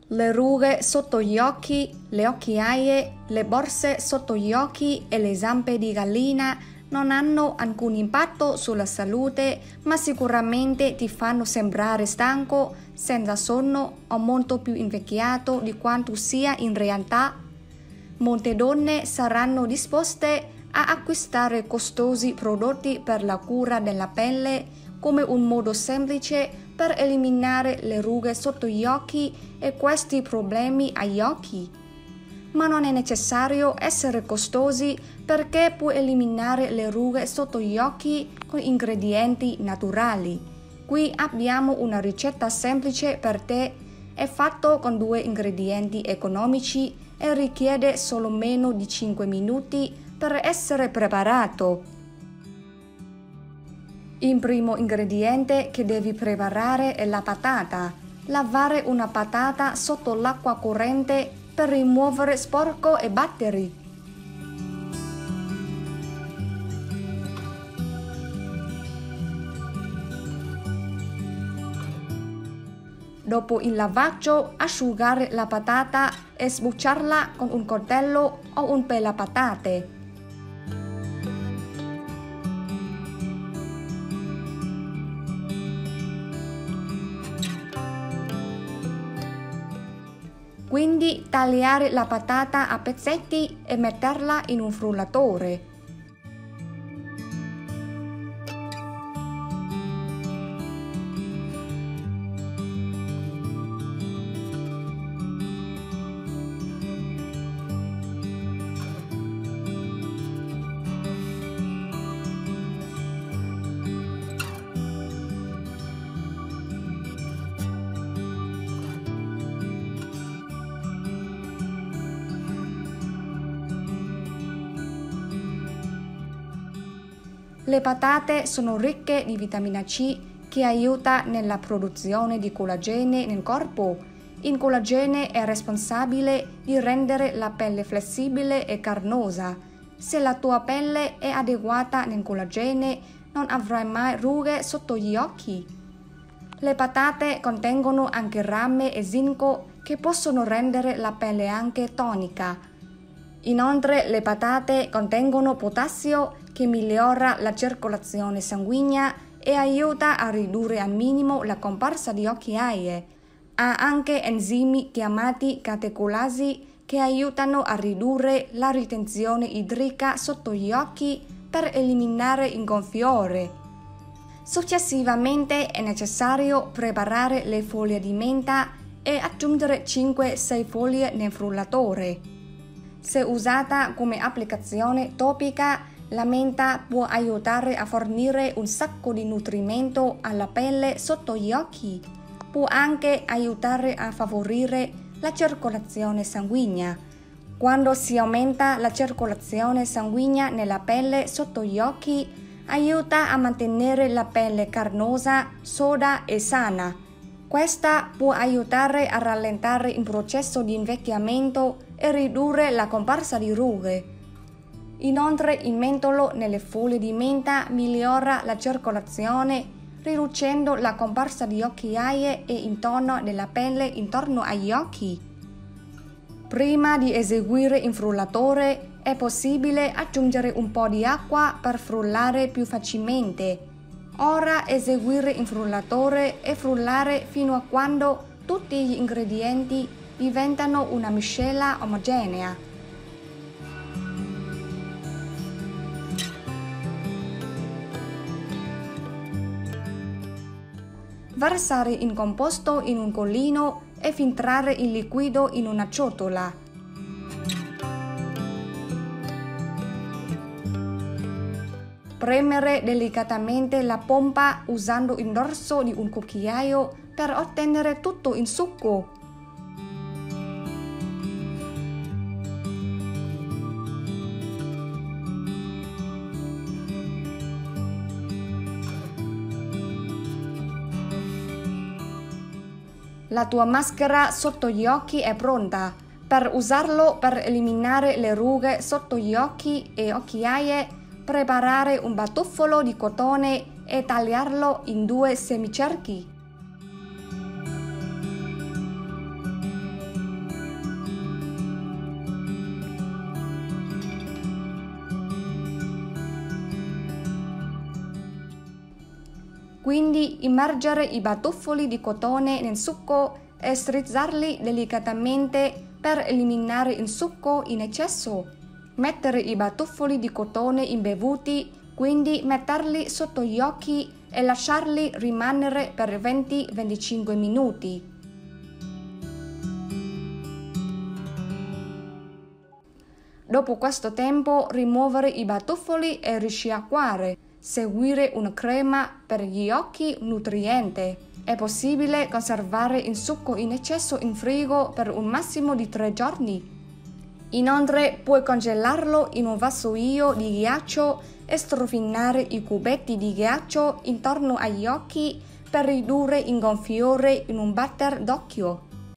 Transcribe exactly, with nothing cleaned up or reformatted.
Le rughe sotto gli occhi, le occhiaie, le borse sotto gli occhi e le zampe di gallina non hanno alcun impatto sulla salute, ma sicuramente ti fanno sembrare stanco, senza sonno o molto più invecchiato di quanto sia in realtà. Molte donne saranno disposte a acquistare costosi prodotti per la cura della pelle come un modo semplice per eliminare le rughe sotto gli occhi e questi problemi agli occhi. Ma non è necessario essere costosi perché puoi eliminare le rughe sotto gli occhi con ingredienti naturali. Qui abbiamo una ricetta semplice per te, è fatto con due ingredienti economici e richiede solo meno di cinque minuti per essere preparato. Il primo ingrediente che devi preparare è la patata. Lavare una patata sotto l'acqua corrente per rimuovere sporco e batteri. Dopo il lavaggio, asciugare la patata e sbucciarla con un coltello o un pelapatate. Quindi tagliare la patata a pezzetti e metterla in un frullatore. Le patate sono ricche di vitamina C che aiuta nella produzione di collagene nel corpo. Il collagene è responsabile di rendere la pelle flessibile e carnosa. Se la tua pelle è adeguata nel collagene, non avrai mai rughe sotto gli occhi. Le patate contengono anche rame e zinco che possono rendere la pelle anche tonica. Inoltre le patate contengono potassio che migliora la circolazione sanguigna e aiuta a ridurre al minimo la comparsa di occhiaie. Ha anche enzimi chiamati catecolasi che aiutano a ridurre la ritenzione idrica sotto gli occhi per eliminare il gonfiore. Successivamente è necessario preparare le foglie di menta e aggiungere cinque sei foglie nel frullatore. Se usata come applicazione topica, la menta può aiutare a fornire un sacco di nutrimento alla pelle sotto gli occhi. Può anche aiutare a favorire la circolazione sanguigna. Quando si aumenta la circolazione sanguigna nella pelle sotto gli occhi, aiuta a mantenere la pelle carnosa, soda e sana. Questa può aiutare a rallentare il processo di invecchiamento e ridurre la comparsa di rughe. Inoltre il mentolo nelle foglie di menta migliora la circolazione, riducendo la comparsa di occhiaie e intono della pelle intorno agli occhi. Prima di eseguire il frullatore è possibile aggiungere un po' di acqua per frullare più facilmente. Ora eseguire il frullatore e frullare fino a quando tutti gli ingredienti diventano una miscela omogenea. Versare il composto in un colino e filtrare il liquido in una ciotola. Premere delicatamente la pompa usando il dorso di un cucchiaio per ottenere tutto il succo. La tua maschera sotto gli occhi è pronta. Per usarlo per eliminare le rughe sotto gli occhi e occhiaie, preparare un batuffolo di cotone e tagliarlo in due semicerchi. Quindi immergere i batuffoli di cotone nel succo e strizzarli delicatamente per eliminare il succo in eccesso. Mettere i batuffoli di cotone imbevuti, quindi metterli sotto gli occhi e lasciarli rimanere per venti venticinque minuti. Dopo questo tempo rimuovere i batuffoli e risciacquare. Seguire una crema per gli occhi nutriente. È possibile conservare il succo in eccesso in frigo per un massimo di tre giorni. Inoltre puoi congelarlo in un vassoio di ghiaccio e strofinare i cubetti di ghiaccio intorno agli occhi per ridurre il gonfiore in un batter d'occhio.